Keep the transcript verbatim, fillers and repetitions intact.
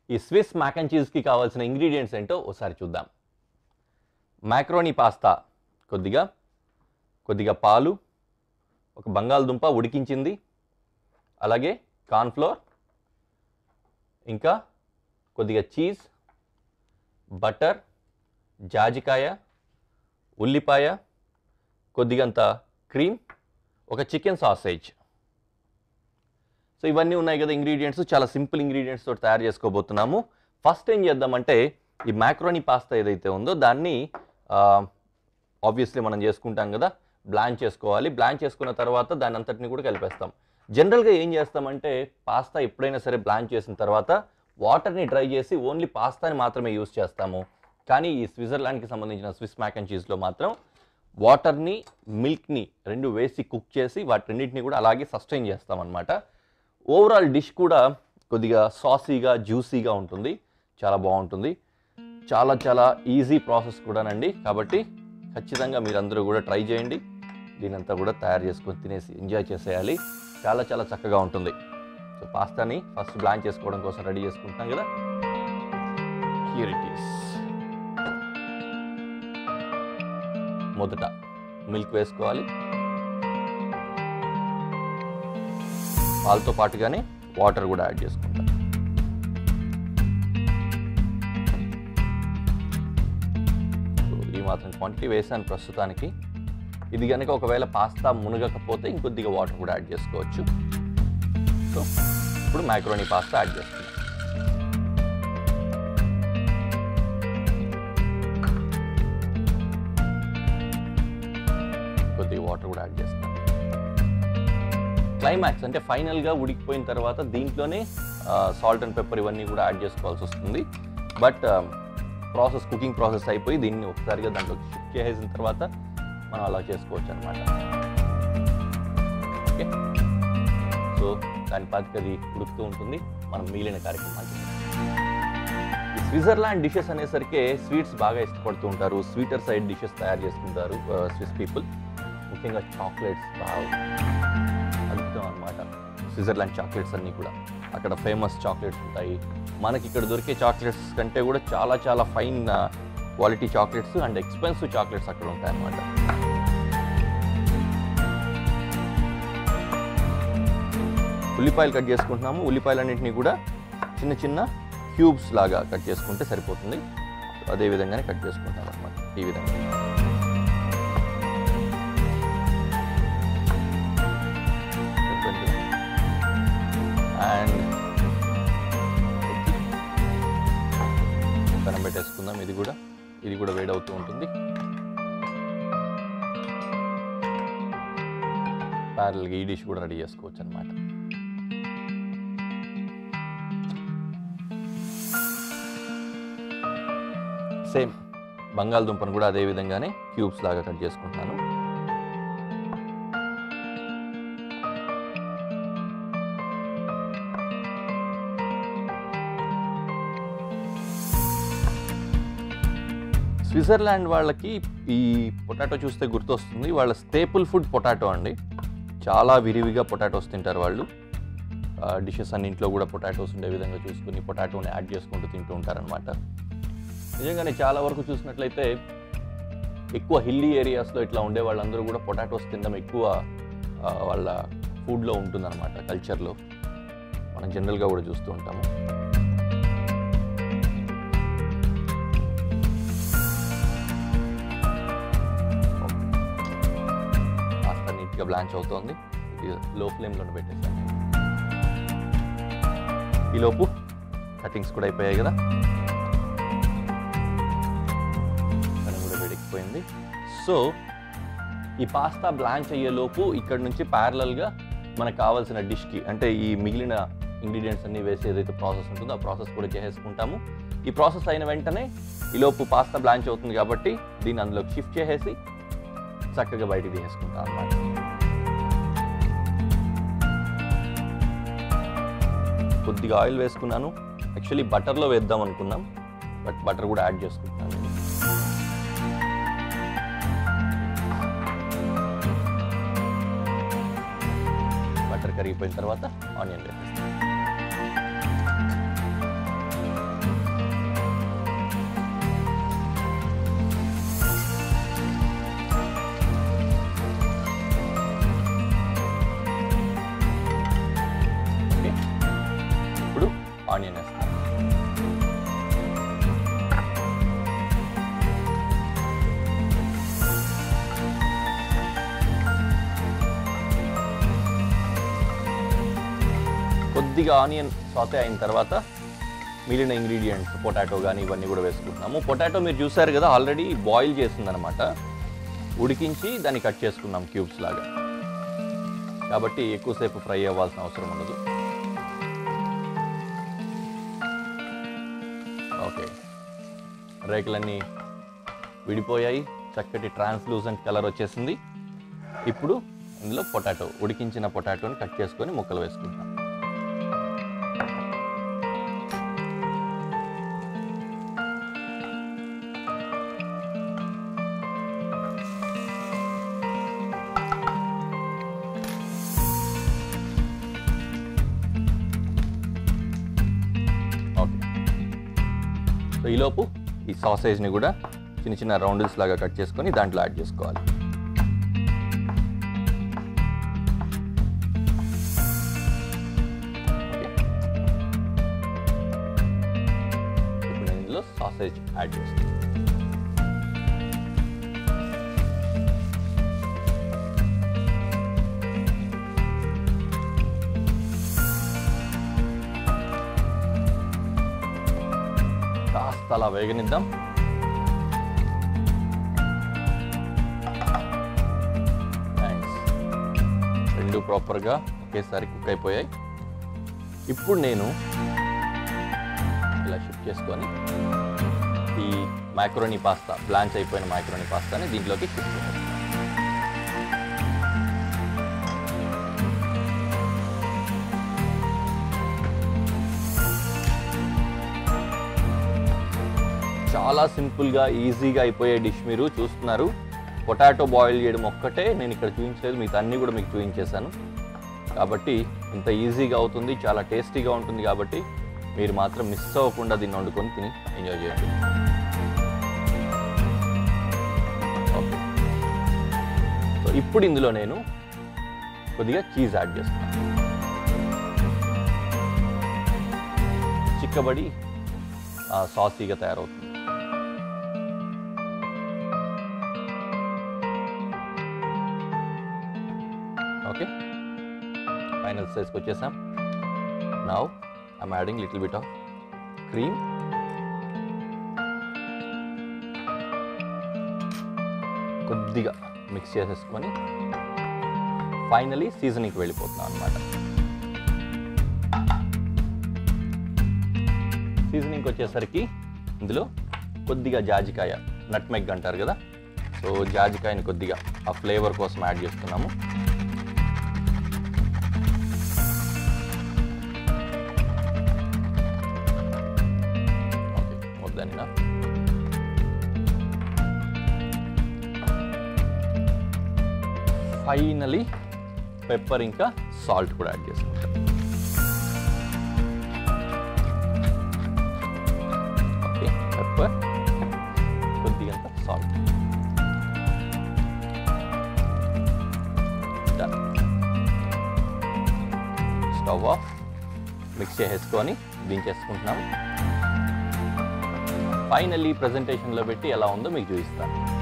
ఈ Swiss Mac and చీజ్కి కావాల్సిన ingredients ఏంటో ఒకసారి చూద్దాం. మ్యాక్రోనీ పాస్తా కొద్దిగా, కొద్దిగా పాలు, ఒక బంగాళదుంప ఉడికించింది, అలాగే కార్న్ఫ్లోర్, ఇంకా కొద్దిగా చీజ్, బటర్, జాజికాయ, ఉల్లిపాయ, కొద్దిగంత క్రీమ్, ఒక చికెన్ సాసేజ్. సో ఇవన్నీ ఉన్నాయి కదా ఇంగ్రీడియంట్స్. చాలా సింపుల్ ఇంగ్రీడియంట్స్ తోటి తయారు చేసుకోబోతున్నాము. ఫస్ట్ ఏం చేద్దామంటే ఈ మ్యాక్రోనీ పాస్తా ఏదైతే ఉందో దాన్ని ఆబ్వియస్లీ మనం చేసుకుంటాం కదా, బ్లాంచ్ చేసుకోవాలి. బ్లాంచ్ చేసుకున్న తర్వాత దాని అంతటిని కూడా కలిపేస్తాం. జనరల్గా ఏం చేస్తామంటే పాస్తా ఎప్పుడైనా సరే బ్లాంచ్ చేసిన తర్వాత వాటర్ని డ్రై చేసి ఓన్లీ పాస్తాని మాత్రమే యూస్ చేస్తాము. కానీ ఈ స్విట్జర్లాండ్కి సంబంధించిన స్విస్ మ్యాక్ అండ్ చీజ్లో మాత్రం వాటర్ని, మిల్క్ని రెండు వేసి కుక్ చేసి వాటి రెండింటిని కూడా అలాగే సస్టైన్ చేస్తామన్నమాట. ఓవరాల్ డిష్ కూడా కొద్దిగా సాసీగా, జ్యూసీగా ఉంటుంది, చాలా బాగుంటుంది. చాలా చాలా ఈజీ ప్రాసెస్ కూడానండి. కాబట్టి ఖచ్చితంగా మీరందరూ కూడా ట్రై చేయండి. దీనంతా కూడా తయారు చేసుకొని తినేసి ఎంజాయ్ చేసేయాలి. చాలా చాలా చక్కగా ఉంటుంది. సో పాస్తాని ఫస్ట్ బ్లాంచ్ చేసుకోవడం కోసం రెడీ చేసుకుంటాం కదా. Here it is. మొదట మిల్క్ వేసుకోవాలి. పాలతో పాటుగానే వాటర్ కూడా యాడ్ చేసుకుంటాం. సో ఈ మాత్రం క్వాంటిటీ వేసాను ప్రస్తుతానికి. ఇది కనుక ఒకవేళ పాస్తా మునగకపోతే ఇంకొద్దిగా వాటర్ కూడా యాడ్ చేసుకోవచ్చు. సో ఇప్పుడు మ్యాక్రోనీ పాస్తా యాడ్ చేస్తున్నాం. కొద్దిగా వాటర్ కూడా యాడ్ చేస్తాం. క్లైమాక్స్ అంటే ఫైనల్గా ఉడికిపోయిన తర్వాత దీంట్లోనే సాల్ట్ అండ్ పెప్పర్ ఇవన్నీ కూడా యాడ్ చేసుకోవాల్సి వస్తుంది. బట్ ప్రాసెస్ కుకింగ్ ప్రాసెస్ అయిపోయి దీన్ని ఒకసారిగా దాంట్లో షిఫ్ట్ చేసిన తర్వాత మనం అలా చేసుకోవచ్చు అనమాట. ఓకే, సో దాని పాతికి అది ఉడుకుతూ ఉంటుంది. మనం మిగిలిన కార్యక్రమాలు ఈ స్విట్జర్లాండ్ డిషెస్ అనేసరికి స్వీట్స్ బాగా ఇష్టపడుతూ ఉంటారు. స్వీటర్ సైడ్ డిషెస్ తయారు చేసుకుంటారు స్విస్ పీపుల్. ముఖ్యంగా చాక్లెట్స్ బాగా అద్భుతం అనమాట. స్విట్జర్లాండ్ చాక్లెట్స్ అన్నీ కూడా అక్కడ ఫేమస్ చాక్లెట్స్ ఉంటాయి. మనకి ఇక్కడ దొరికే చాక్లెట్స్ కంటే కూడా చాలా చాలా fine quality chocolates and expensive chocolates అక్కడ ఉంటాయి అన్నమాట. ఉల్లిపాయలు కట్ చేసుకుంటున్నాము. ఉల్లిపాయలన్నింటినీ కూడా చిన్న చిన్న క్యూబ్స్ లాగా కట్ చేసుకుంటే సరిపోతుంది. అదే విధంగానే కట్ చేసుకుంటాం అన్నమాట. ఈ విధంగా అండ్ పెనం పెట్టేసుకుందాం. ఇది కూడా ఇది కూడా వేడవుతూ ఉంటుంది. ప్యారల్గా ఈ డిష్ కూడా రెడీ చేసుకోవచ్చు అనమాట. సేమ్ బంగాళదుంపను కూడా అదే విధంగానే క్యూబ్స్ లాగా కట్ చేసుకుంటున్నాను. స్విట్జర్లాండ్ వాళ్ళకి ఈ పొటాటో చూస్తే గుర్తొస్తుంది. వాళ్ళ స్టేపుల్ ఫుడ్ పొటాటో అండి. చాలా విరివిగా పొటాటోస్ తింటారు వాళ్ళు. డిషెస్ అన్నింట్లో కూడా పొటాటోస్ ఉండే విధంగా చూసుకుని పొటాటోని యాడ్ చేసుకుంటూ తింటూ ఉంటారనమాట. నిజంగానే చాలా వరకు చూసినట్లయితే ఎక్కువ హిల్లీ ఏరియాస్లో ఇట్లా ఉండే వాళ్ళందరూ కూడా పొటాటోస్ తినడం ఎక్కువ వాళ్ళ ఫుడ్లో ఉంటుందన్నమాట, కల్చర్లో. మనం జనరల్గా కూడా చూస్తూ ఉంటాము. పాస్తా నీట్గా బ్లాంచ్ అవుతోంది. లో ఫ్లేమ్లో పెట్టేసాను. ఈలోపు కటింగ్స్ కూడా అయిపోయాయి కదా. పోయింది. సో ఈ పాస్తా బ్లాంచ్ అయ్యేలోపు ఇక్కడ నుంచి ప్యారలల్గా మనకు కావాల్సిన డిష్కి అంటే ఈ మిగిలిన ఇంగ్రీడియంట్స్ అన్నీ వేసి ఏదైతే ప్రాసెస్ ఉంటుందో ఆ ప్రాసెస్ కూడా చేసేసుకుంటాము. ఈ ప్రాసెస్ అయిన వెంటనే ఈలోపు పాస్తా బ్లాంచ్ అవుతుంది కాబట్టి దీన్ని అందులోకి షిఫ్ట్ చేసేసి చక్కగా బయటికి తీసేసుకుంటాం అన్నమాట. కొద్దిగా ఆయిల్ వేసుకున్నాను. యాక్చువల్లీ బటర్లో వేద్దాం అనుకున్నాం, బట్ బటర్ కూడా యాడ్ చేసుకుంటున్నాను. బటర్ కరిగిపోయిన తర్వాత ఆనియన్ వేసేస్తాను. కొద్దిగా ఆనియన్ సాటే అయిన తర్వాత మిగిలిన ఇంగ్రీడియంట్స్ పొటాటో కానీ ఇవన్నీ కూడా వేసుకుంటున్నాము. పొటాటో మీరు చూసారు కదా ఆల్రెడీ బాయిల్ చేసిందనమాట, ఉడికించి దాన్ని కట్ చేసుకున్నాం క్యూబ్స్ లాగా, కాబట్టి ఎక్కువసేపు ఫ్రై అవ్వాల్సిన అవసరం ఉండదు. ఓకే, రేకులన్నీ విడిపోయాయి, చక్కటి ట్రాన్స్లూజెంట్ కలర్ వచ్చేసింది. ఇప్పుడు ఇందులో పొటాటో, ఉడికించిన పొటాటోని కట్ చేసుకొని ముక్కలు వేసుకుంటాం. ఓకే, సో ఈలోపు ఈ సాసేజ్ని కూడా చిన్న చిన్న రౌండిల్స్ లాగా కట్ చేసుకొని దాంట్లో యాడ్ చేసుకోవాలి. ఇప్పుడు నేను ఇందులో సాసేజ్ యాడ్ చేస్తాను. కాస్త అలా వేగనిద్దాం. రెండు ప్రాపర్గా ఒకేసారి కుక్ అయిపోయాయి. ఇప్పుడు నేను ఇలా షిఫ్ట్ చేసుకొని ఈ మ్యాక్రోనీ పాస్తా, బ్లాంచ్ అయిపోయిన మ్యాక్రోనీ పాస్తాని దీంట్లోకి షిఫ్ట్ చేస్తాను. చాలా సింపుల్గా ఈజీగా అయిపోయే డిష్ మీరు చూస్తున్నారు. పొటాటో బాయిల్ చేయడం ఒక్కటే నేను ఇక్కడ చూపించలేదు, మిగతా అన్నీ కూడా మీకు చూపించేశాను. కాబట్టి ఇంత ఈజీగా అవుతుంది, చాలా టేస్టీగా ఉంటుంది. కాబట్టి మీరు మాత్రం మిస్ అవ్వకుండా దీన్ని వండుకొని తిని ఎంజాయ్ చేయండి. ఓకే, సో ఇప్పుడు ఇందులో నేను కొద్దిగా చీజ్ యాడ్ చేస్తాను. చిక్కబడి సాసీగా తయారవుతుంది. ఓకే, ఫైనల్ సైజ్కి వచ్చేసాం. Now I'm adding little bit of cream. కొద్దిగా మిక్స్ చేసేసుకొని ఫైనలీ సీజనింగ్కి వెళ్ళిపోతున్నాం అనమాట. సీజనింగ్కి వచ్చేసరికి ఇందులో కొద్దిగా జాజికాయ, నట్మెగ్ అంటారు కదా, సో జాజికాయని కొద్దిగా ఆ ఫ్లేవర్ కోసం యాడ్ చేస్తున్నాము. ఫైనలీ పెప్పర్ ఇంకా సాల్ట్ కూడా యాడ్ చేసుకుంటాం. ఓకే, పెప్పర్, కొద్దిగా సాల్ట్. స్టవ్ ఆఫ్, మిక్స్ చేసేసుకొని దించేసుకుంటున్నాం. ఫైనల్లీ ప్రజెంటేషన్లో పెట్టి ఎలా ఉందో మీకు చూపిస్తాను.